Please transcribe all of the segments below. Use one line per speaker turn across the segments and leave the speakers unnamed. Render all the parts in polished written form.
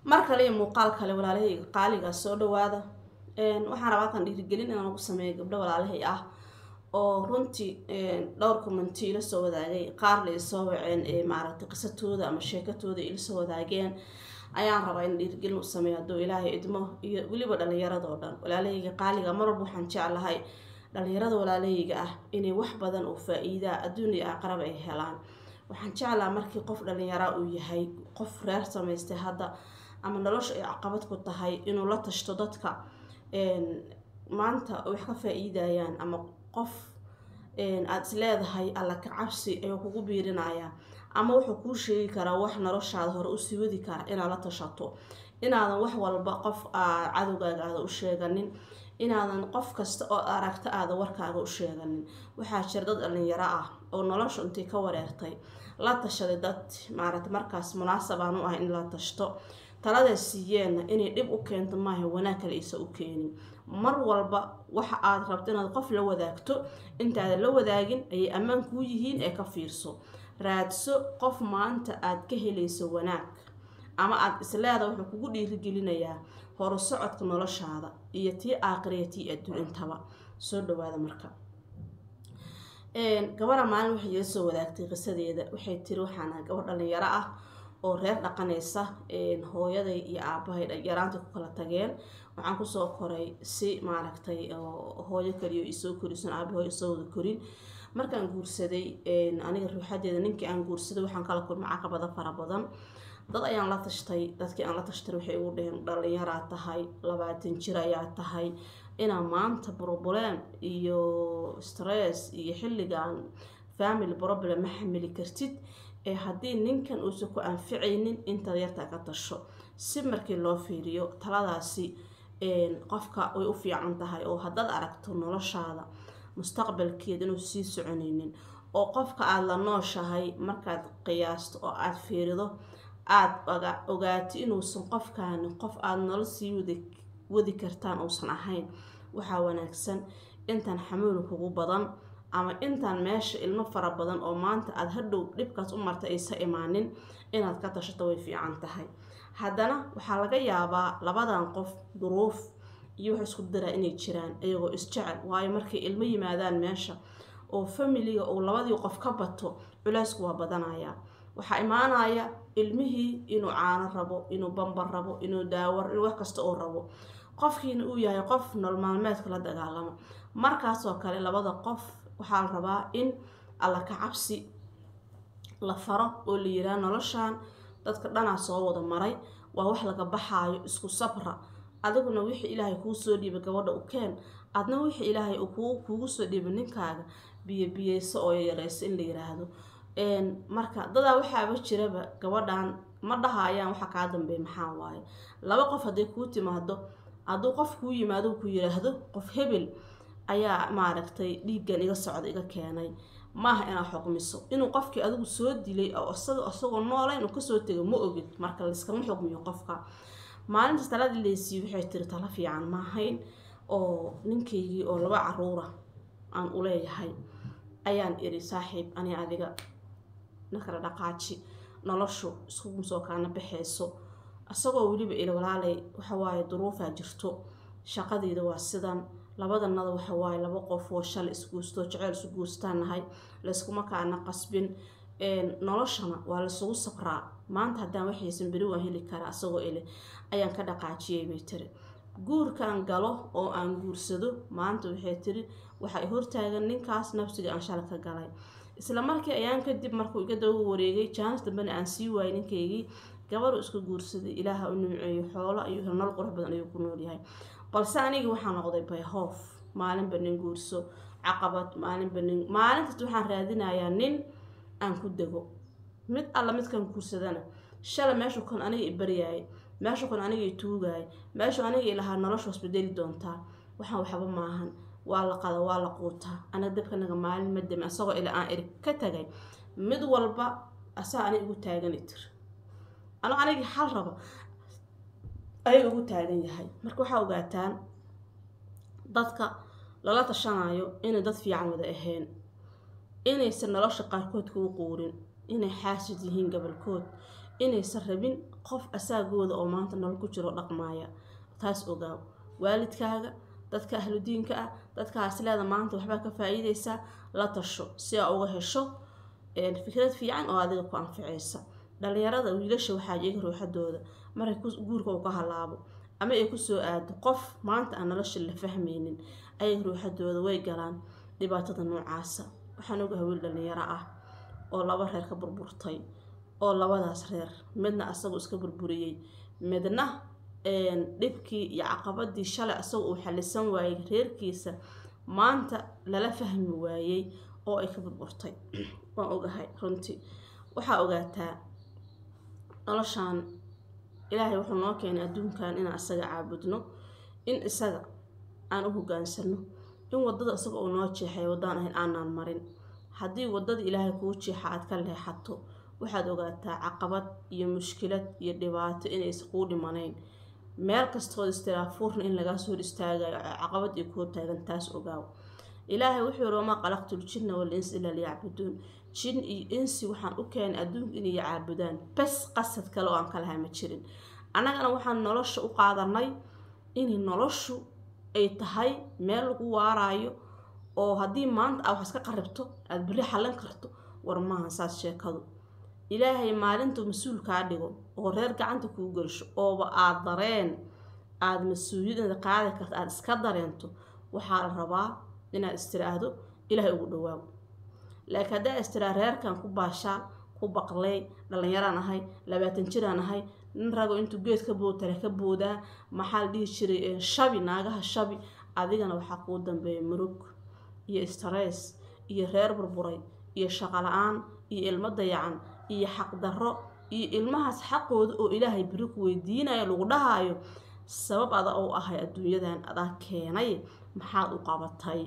markale iyo muuqaal kale walaalahayga qaaliga soo dhawaada waxaan rabaa kan dhiirigelin inaan ugu sameeyo gabdho walaalahay ah oo runtii dhowr commenti ila soo wadaagay qaar la soo waceen maaragtay qisadooda ama sheekatooda ila soo wadaageen ayaan rabaa in dhiirigelin u sameeyo haduu ilaahay idmo iyo waliba dhalinyarada oo dhan walaalahayga qaaliga mar walba waxaan jeclahay dhalinyarada walaalahayga ah inay wax badan oo faa'iido adduun iyo aakhiraba ay helaan waxaan jeclaa markii qof dhalinyaro uu yahay qof reer samaystay hadda ama nolosha ay caqabad ku tahay inuu la tashto dadka maanta wax ka faa'iidayaan ama qof aad isleedahay alla ka cabsi ayuu kugu biirinaya ama wuxuu kuu sheegi karaa wax noloshaada hore u sii wadi kara inaad la tashato inaadan wax walba qof cadowgaaga aada u sheeganin inaadan qof kasta oo aragta aada warkaaga u sheeganin waxaa jira dad dhalinyaro ah oo nolosha intii ka wareertay la tashaday dad maaragtay markaas munaasabaan u ah in la tashto talada siiyeen inay dib u keento maaha wanaag kale isa u keenin mar walba waxa aad rabto inaad qof la wadaagto intaada la wadaagin ay amaan ku yihiin ee ka fiirso raadso qof maanta aad ka helayso wanaag ama aad isleedahay wuxuu kugu dhiirigelinayaa hor socodka noloshaada iyo tii aakhiriyadii adduun intaba soo dhawaada marka gabadha maalin waxay ila soo wadaagtay qisadeeda waxay tiri waxaan gabadh dhalinyaro ah oo reer dhaqanaysa hooyaday iyo aabahay yaraantii ku kala tageen waxaan kusoo koray si maaragtay hooyo kaliyo isoo korisan aabahay isoo wada korin markaan guursaday aniga ruuxadeeda ninkii aan guursaday waxaan kala kulmay caqabado fara badan dad ayaan la tashtay dadkii aan la tashtay waxay ugu dhaheen dhalinyaro tahay 20 jir ayaa tahay inaa maanta problem iyo stress iyo xilligan family problem ma xamili kartid haddii ninkan uusan ku anficaynin inta yarta ka tasho si markii loo fiiriyo taladaasi qofka way u fiican tahay oo haddaad aragto noloshaada mustaqbalkeeda inuu sii soconaynin oo qofka aad la nooshahay markaad qiyaasto oo aad fiirido aad ogaati inuusan qofkaani qof aad nolol sii wadi kartaan uusan ahayn waxaa wanaagsan intaan xamuul kugu badan ama intaan meesha ilmo fara badan oo maanta aad hadhow dhibkaas u martay aysa imaanin inaad ka tashato way fiican tahay haddana waxaa laga yaabaa labadan qof duruuf iyo wax isku dara inay jiraan ayagoo isjecel waayo markay ilmo yimaadaan meesha oo familiga oo labadii qof ka bato culaysku waa badanaya waxaa imaanaya ilmihii inuu caano rabo inuu bambar rabo inuu daawar inuu wax kasta oo rabo qofkiina uu yahay qof nolol maalmeedka la dagaalama markaas oo kale labada qof waxaa la rabaa in alla ka cabsi la faro oo la yiraahdo noloshan dadka dhanaa soo wada maray waa wax laga baxaayo isku sabra adiguna wixii ilaahay kuu soo dhiibay gabadha u keen adna wixii ilaahay uu kugu soo dhiibay ninkaaga biyeyso oo yareyso in la yiraahdo marka dadaa waxaaba jiraba gabadhan ma dhahayaan waxa ka dambeey maxaa waaye laba qof haday ku timaado aduu qof ku yimaado ku yiraahdo qof hebel ayaa maaragtay dhiigan iga socda iga keenay maaha inaa xukmiso inuu qofkii adigu soo dilay oo asagoo noolayn uu ka soo tagay ma ogid marka la iska xukmiyo qofka maalinta talaadii leesii waxay tiri tala fiican ma ahayn oo ninkeygii oo laba caruura aan u leeyahay ayaan iri saaxiib ani adiga nakala dhaqaaji noloshu isku soo kaana baxayso asagoo waliba ila walaalay waxa waaye duruufa jirto shaqadeeda waa sidan labadanada waxa waaye laba qof oo shal isguusto jecel isu guustanahay la isku makaana qasbin noloshana waa la soo sabraa maanta hadaan waxaysan bari waan heli karaa asagoo ile ayaan ka dhaqaajiyay bay tiri guurkan galo oo aan guursado maanta waxay tiri waxa ay hortaagan ninkaas nafsiga aan shal ka galay isla markii ayaan kadib markuu iga dawo wareegay chance dambana aan sii waayay ninkeygii gabadhu isku guursaday ilaaha u nimceeyo xoolo iyo nolol qurux badan ayuu ku nool yahay balse aniga waxaan noqday bayhoof maalin banin guurso caqabad maalinta waxaan raadinayaa nin aan ku dago mid alla midkan guursadana shala meeshu kan aniga ibariyay meeshu kan aniga tuugay meeshu aniga ilaha noloshu isbedeli doontaa waxaan waxba maahan waa la qada waa la quuta ana dabka naga maalin madam asagoo ila aan erig ka tagay mid walba asaa aniga ugu taagan itir aniga xal raba ay ugu taagan yahay marka waxa ogaataan dadka lala tashanayo inay dad fiican wada ahayn inaysan nolosha qaarkood ku quurin inay xaasid yihiin gabalkood inaysan rabin qof asaagooda oo maanta nolol ku jiro dhaqmaaya taas ogaaw waalidkaaga dadka ahlu diinka ah dadkaas leeda maanta waxba ka faa'iideysa la tasho si aad uga hesho fikrad fiican oo adiga ku anficaysa dhalinyarada wiilasha waxaa iyaga ruuxadooda markay guurka uu ka halaabo ama ay ku soo aado qof maanta aan nolosha la fahmaynin ayaga ruuxadooda way galaan dhibaatada noocaasa waxaan ogahay wiil dhalinyaro ah oo laba reer ka burburtay oo labadaas reer midna asagoo iska burburiyay midna dhibkii iyo caqabadii shalay asagoo uu xalisan waayay reerkiisa maanta lala fahmi waayay oo ay ka burburtay waan ogahay runtii waxaa ogaataa noloshaan ilaahay wuxuu noo keenay adduunkan inaan asaga caabudno in isaga aan u hogaansano in wadada asaga uu noo jeexay wadaan ahayn aanaan marin haddii wadada ilaahay kuu jeexa aad ka leexato waxaad ogaataa caqabad iyo mushkilad iyo dhibaato inaysan kuu dhimanayn meel kastood istiraafuurna in lagaa soo istaagayo caqabad iyo kuu taagan taas ogaaw ilaahay wuxuu yiri ma qalaqtul jinna wal insi illa liya'budun jin iyo insi waxaan u keenay adduunka inay caabudaan bas qasad kale oo aan kala ma jirin anagana waxaan nolosha u qaadanay in noloshu ay tahay meel lagu waaraayo oo haddii maanta aad wax iska qaribto aad bari xalan karto war maahan saas sheekadu ilaahay maalintu mas'uul ka dhigo oo reer gacanta ku galsho oo aad dareen aad mas'uuliyadda qaadi karto aad iska dareento waxa la rabaa inaad istiraahdo ilaahay ugu dhawaaw laakiin hadaa istiraah reerkan ku baashaa ku baqlay dhalinyaraan ahay 20 jiraan ahay nin rago intuu geed ka bootare ka boodaa maxaa dhihi jiray shabi naagaha shabi adigana waxa ku dambeeyay murug iyo stress iyo reer burburay iyo shaqo la'aan iyo ilmo dayacan iyo xaq darro iyo ilmahaas xaqooda oo ilaahay bari ku weydiinayo lagu dhahayo sabab ada oo ahay adduunyadan adaa keenay maxaad u qabatay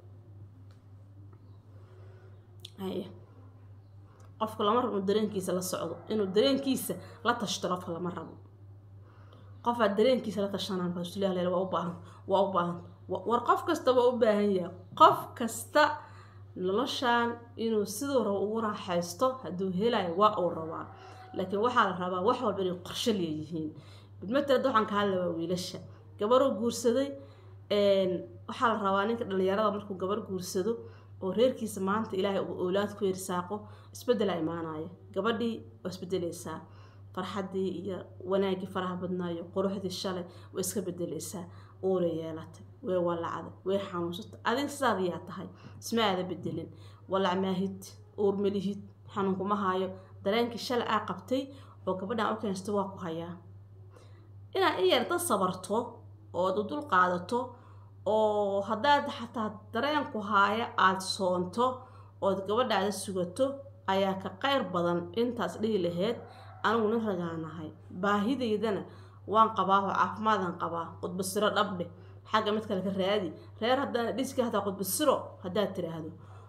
qofka lama rabo dareenkiisa la socdo inuu dareenkiisa la tashtaro qofka lama rabo qofka dareenkiisa la tashanaan basuulaha leeyahay waa u baahan war qof kasta waa u baahan yahay qof kasta noloshaan inuu sidoo rabo ugu raaxaysto haduu helayo waa uu rabaa laakiin waxa la rabaa wax walba inay qorshe leeyihiin midmada waxaan ka hadlayaa wiilasha gabar guursaday waxa la rabaa ninka dhalinyarada markuu gabar guursado oo reerkiisa maanta ilaahay uu awlaad ku irsaaqo isbedel ay imaanaya gabadhii oo isbedelaysaa farxadii iyo wanaagii faraha badnaayo quruxdii shalay way iska bedelaysaa oo yeelatay way walacada way xanuunsatay adin saadiyaa tahay ismaada bedelin walac maahid oor malihid xanuun kuma haayo dareenkii shalay aa qabtay oo gabadhan u keensto waa ku hayaa inaa iyarta sabarto oo dul qaadato oo hadaad xataa dareenku haaya aad soonto oo gabadhaada sugato ayaa ka qayr badan intaas dhigi lahayd anigu nin ragaanahay baahideydana waan qabaa oo caafimaadaan qabaa qudbasiro dhabdhe xagga mid kale ka raadi reer haddana dhiska hataa qudbasiro haddaad tiraahdo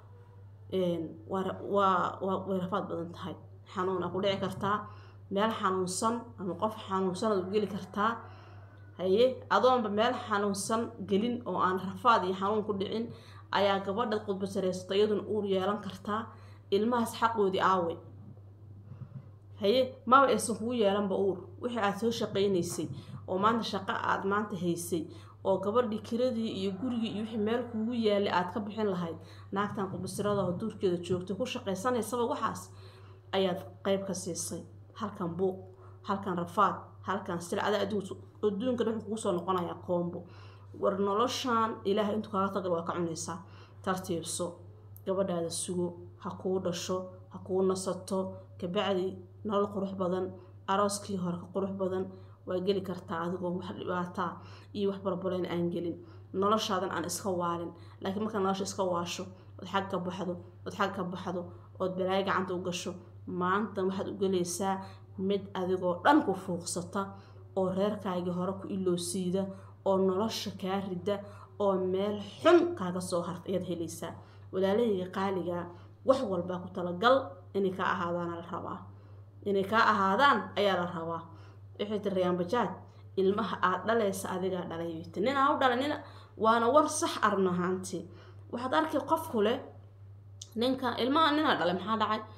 way rafaad badan tahay xanuun ku dhici kartaa meel xanuunsan ama qof xanuunsan aad geli kartaa haye adoonba meel xanuunsan gelin oo aan rafaad iyo xanuun ku dhicin ayaa gabadha qudbasireysta iyaduna uur yeelan kartaa ilmahaas xaqoodii aaway haye maba aysan kugu yeelanba uur wixii aad soo shaqaynaysay oo maanta shaqo aad maanta haysay oo gabadhii kiradii iyo gurigii iyo wixii meel kugu yaalay aad ka bixin lahayd naagtan qudbasirada oo duurkeeda joogto ku shaqaysanaysa waxaas ayaad qayb ka siisay halkan buuq halkan rafaad halkan silcada adduunka wuxuu kugu soo noqonayaa koombo war noloshaan ilaahay intuu kaaga tagal waa ka cunaysaa tartiibso gabadhaada sugo ha kuu dhasho ha kuu nasato kabacdi nolol qurux badan arooskii hore ka qurux badan waa geli kartaa adigoo wax dhibaataa iyo wax barbareyn aan gelin noloshaadan aan iska waalin laakiin marka nolosha iska waasho ood xag ka baxdo ood balaayo gacanta u gasho maanta waxaad u gelaysaa mid adigoo dhan ku fuuqsata oo reerkaagii hore ku iloosiida oo nolosha kaa rida oo meel xun kaaga soo harta ayaad helaysaa walaalahayga qaaliga wax walba ku talagal inay ka ahaadaan la rabaa inay ka ahaadaan ayaa la rabaa wixii tirayaan bajaad ilmaha aad dhalaysa adiga dhalay nin aan u dhalanina waana war sax arnahaanti waxaad arkay qof kule ninka ilmaha nina dhalay maxaa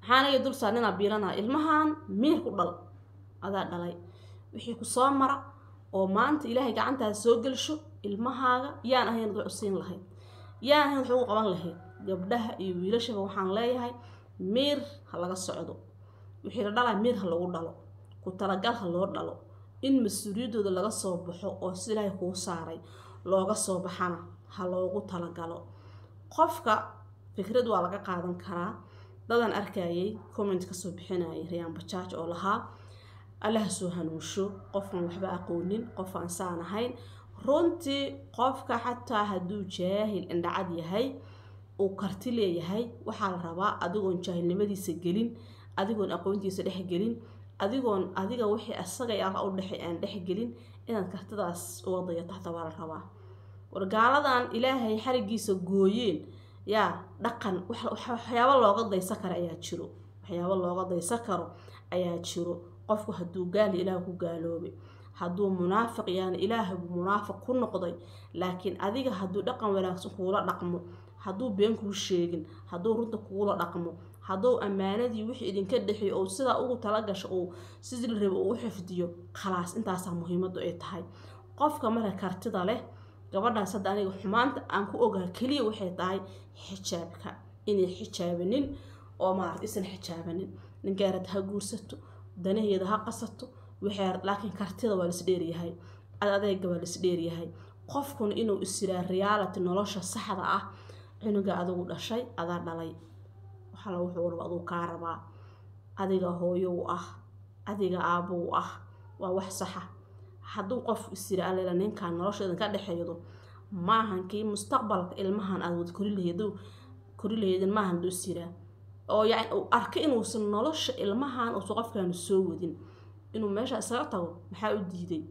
waxaana dul saarnaa biilana ilmahan miir ku dhal adaa dhalay wixii ku soo mara oo maanta ilaahay gacantaada soo gelsho ilmahaaga yaan ahayn wax u siin lahayd yaan ahayn wax ugu qaban lahayd gabdhaha iyo wiilashaba waxaan leeyahay miir ha laga socdo wixii la dhalay miir ha lagu dhalo ku talagal ha loo dhalo in mas'uuliyadooda laga soo baxo oo si ilaahay kuu saaray looga soo baxana ha loogu talagalo qofka fikrad waa laga qaadan karaa dadan arkayay comment ka soo bixinayay Rayaan Bajaaj oo lahaa Allah soo hanuusho qofkan waxba aqoonin qof aan saan ahayn runtii qofka xataa hadduu jaahil indhacad yahay oo karti leeyahay waxaa la rabaa adigoon jaahilnimadiisa gelin adigoon aqoontiisa dhex gelin adiga wixii asaga yaa u dhaxay aan dhex gelin inaad kartidaas uga dayato xataa waa la rabaa wargaaladan ilaahay xarigiisa gooyeen yaa dhaqan waxyaabo looga daysa karo ayaa jiro qofku hadduu gaal ilaah ku gaaloobay hadduu munaafiq yaana ilaahay buu munaafiq ku noqday laakiin adiga hadduu dhaqan wanaagsan kuula dhaqmo hadduu been kuu sheegin hadduu runta kuula dhaqmo hadduu ammaanadii wixii idinka dhaxay oo sidaa ugu tala gasho oo sidii la rabo uu xifdiyo khalaas intaasaa muhiimadu ay tahay qofka marka kartida leh gabadhaas hadda aniga xumaanta aan ku ogaa kaliya waxay tahay xijaabka inay xijaabanin oo maaragtay isan xijaabanin ninkeerad ha guursato danaheeda ha qasato waxay laakiin kartida waa lis dheeryahay adeega waa lis dheeryahay qofkuna inuu isiraa reality nolosha saxda ah cunuga adigu dhashay adaa dhalay waxa la wuxuu rabo aduu ka rabaa adiga hooyo u ah adiga aabo u ah waa wax sax ah hadduu qof isira alla ninkan nolosheeda ka dhaxeeyo maahan kii mustaqbalka ilmahan aad wad kori leeyahay maahan duu isira oo yaani uu arkay inuu san nolosha ilmahan oo qofkan soo wadin inuu meesha isaga tago maxaa u diiday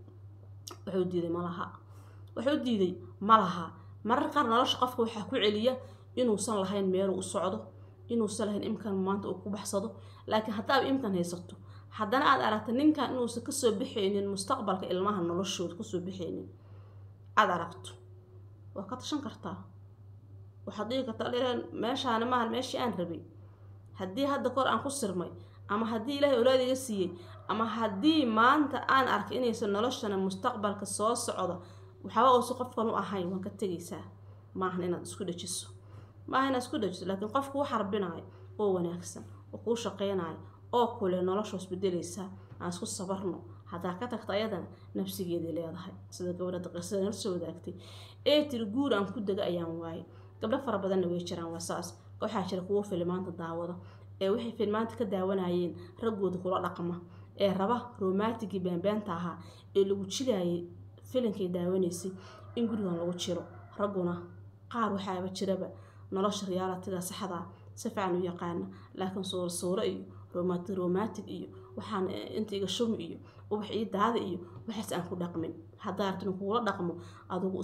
wuxuu diiday malaha marar qaar nolosha qofka waxa ku celiya inuu san lahayn meel uu socdo inuu san lahayn imkan maanta uu ku baxsado laakiin hadaa imkan haysato haddana aad aragto ninkan inuu ka soo bixaynin mustaqbalka ilmaha noloshooda ku soo bixaynin aad aragto waa ka tashan kartaa waxaad dhigi kartaa dheeraan meeshaan maahan meeshii aan rabay haddii hadda kor aan ku sirmay ama haddii ilaahay awlaadiga siiyey ama haddii maanta aan arkay inaysan noloshana mustaqbalka soo socda waxba oo qofkan u ahayn waan ka tagaysaa maahan inaad isku dhajiso laakiin qofku wax harbinayo oo wanaagsan oo ku shaqeynayo oo kule nolosha isbedelaysa aan isku sabarno hadaa ka tagta ayadana nafsigeedii leedahay sida gabadha qisada nafsi wadaagtay ee tir guur aan ku daga ayaan waayay gabdho fara badan way jiraan wasaas waxa jira kuwa filmaanta daawada ee wixii filmaanta ka daawanayeen ragooda kula dhaqma ee raba romantic beenbeenta aha ee lagu jilayay filimkay daawanaysay in gurigan lagu jiro raguna qaar waxaaba jiraba nolosha reality-ga saxda si fiican u yaqaan laakiin suuro iyo romantic iyo waxaan inta iga shumi iyo wax ii daada iyo waxaas aan ku dhaqmin hadaa artin kula dhaqmo adigu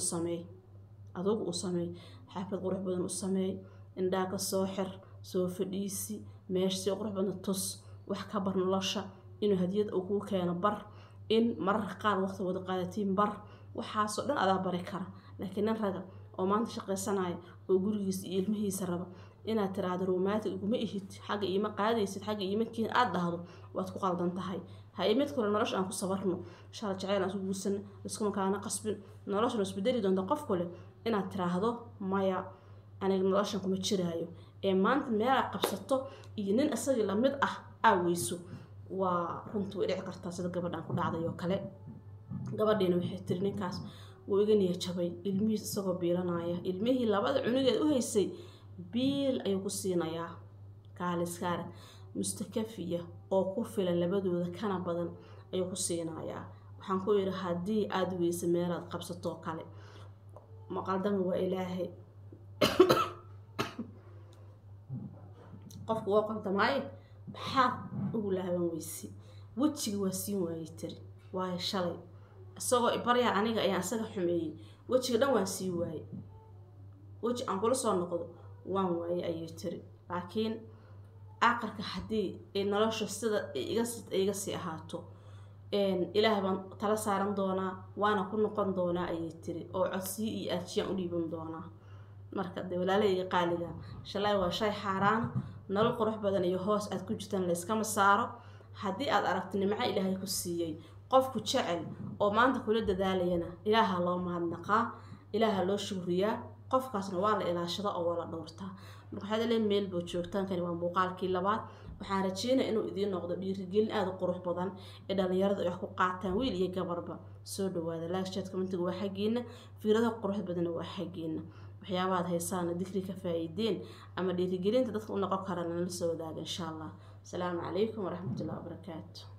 u sameey xafid qurux badan u sameey indhaa ka soo xir soo fadhiisi meeshii qurux badan tus wax ka bar nolosha inuu hadiyad uu ku keeno bar in marar qaar waqti wada qaadatiin bar waxaasoo dhan adaa bari kara laakiin nin raga oo maanta shaqaysanaya oo gurigiisa iyo ilmihiisa raba inaad tiraahdo romantic kuma ihid xagga iima qaadaysid xagga iima kiin aad dhahdo waad ku qaldan tahay hay mid kale nolosha aan ku sabarno shaqo jacayl aan isku guursan isku makaana qasbin nolosha isbedeli doonta qof kale inaad tiraahdo maya aniga noloshan kuma jiraayo ee maanta meel aad qabsato iyo nin asagii la mid ah aaweyso waa runtu way dhici kartaa sida gabadhan ku dhacday oo kale gabadheena waxay tiri ninkaas wuu iga niyad jabay ilmihiisa isagoo biilanaya ilmihii labada cunugeed u haysay biil ayuu ku siinayaa kaaliskaara mustakafiya oo ku filan labadooda kana badan ayuu ku siinayaa waxaan ku yiri haddii aad weysa meelaad qabsato kale maqaldama waa ilaahay qofku waa qaldamay maxaad ugu laaban weysi wajiga waa siin waayay tiri waayo shalay isagoo ibarya aniga ayaan asaga xumeeyay wajiga dhan waan sii waayay waji aan kula soo noqdo waan waayay ayay tiri laakiin aqalka hadii ay nolosha sida iga sii ahaato ilaahay baan tala saaran doonaa waana ku noqon doonaa ayay tiri oo codsi iyo ajiyan u dhiiban doonaa marka walaalayga qaaliga shalay waa shay xaraan nolol qurux badan iyo hoos aad ku jirtaan la iskama saaro haddii aad aragti nimco ilaahay ku siiyey qofku jecel oo maanta kula dadaalayana ilaaha loo mahadnaqaa ilaaha loo shukriyaa qofkaasna waa la ilaashada oo waa la dhowrtaa marka waxaad leeyahay meel buu joogtaan kani waa muuqaalkii labaad waxaan rajeynayaa inuu idiin noqdo dhiirigelin aad u qurux badan ee dhalinyarada ay wax ku qaataan wiil iyo gabarba soo dhawaada like chat commentiga waa xagiina fiirada qurux badan waa xagiina waxyaabaad haysaan dikri ka faa'iideen ama dhiirigelinta dadka u noqon karaan la soo wadaaga insha Allah السلام عليكم ورحمة الله وبركاته